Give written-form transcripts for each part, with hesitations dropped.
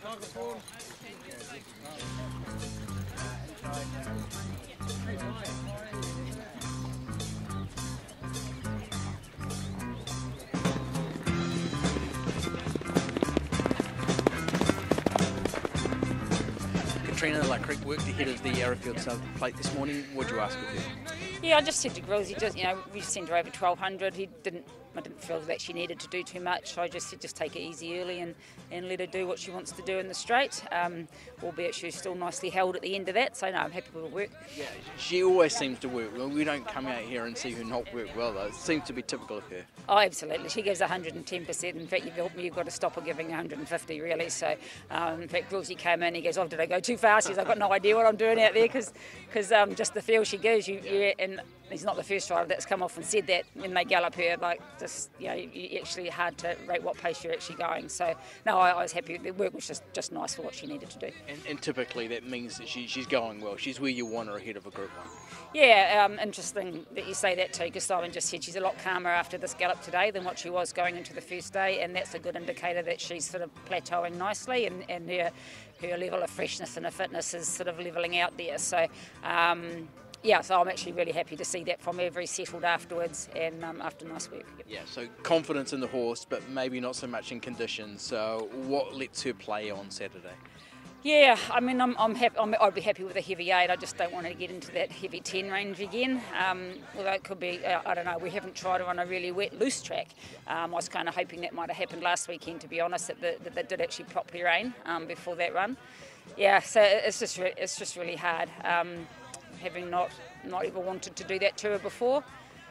Katrina Creek worked ahead of the Arrowfield South plate this morning. What do you ask of her? Yeah, I just said to Grills, we sent her over 1200. I didn't feel that she needed to do too much. So I just said, just take it easy early and let her do what she wants to do in the straight. Albeit she was still nicely held at the end of that. So no, I'm happy with her work. Yeah, she always seems to work well. We don't come out here and see her not work well, though. It seems to be typical of her. Oh, absolutely. She gives 110%. In fact, you've got to stop her giving 150, really. So, in fact, Grillsy came in, he goes, oh, did I go too fast? He says, I've got no idea what I'm doing out there because just the feel she gives, and he's not the first driver that's come off and said that when they gallop her, you actually hard to rate what pace you're actually going. So, no, I was happy. The work was just nice for what she needed to do. And typically that means that she's going well. She's where you want her ahead of a Group 1. Yeah, interesting that you say that too, because Simon just said she's a lot calmer after this gallop today than what she was going into the first day, and that's a good indicator that she's sort of plateauing nicely, and her level of freshness and her fitness is sort of levelling out there. So, so I'm actually really happy to see that from her, very settled afterwards and after nice work. Yep. Yeah, so confidence in the horse, but maybe not so much in conditions. So what lets her play on Saturday? Yeah, I mean, I'm happy. I'd be happy with a heavy 8. I just don't want to get into that heavy 10 range again. Although it could be, I don't know. We haven't tried her on a really wet, loose track. I was kind of hoping that might have happened last weekend, to be honest. That did actually properly rain before that run. Yeah, so it's just really hard. Having not ever wanted to do that to her before.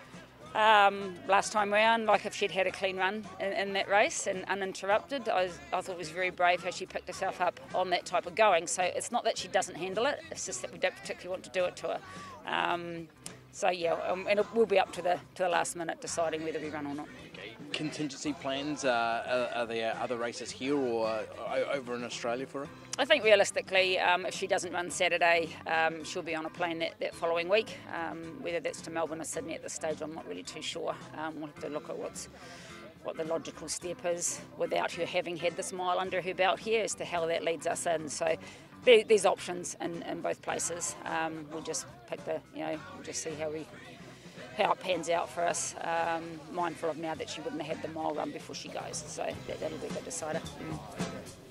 Last time round, like if she'd had a clean run in that race and uninterrupted, I thought it was very brave how she picked herself up on that type of going. So it's not that she doesn't handle it, it's just that we don't particularly want to do it to her. And it will be up to the last minute deciding whether we run or not. Okay. Contingency plans, are there other races here or over in Australia for her? I think realistically, if she doesn't run Saturday, she'll be on a plane that following week. Whether that's to Melbourne or Sydney at this stage, I'm not really too sure. We'll have to look at what the logical step is without her having had this mile under her belt here as to how that leads us in. So there's options in both places. We'll just pick we'll just see how it pans out for us. Mindful of now that she wouldn't have had the mile run before she goes, so that'll be the decider.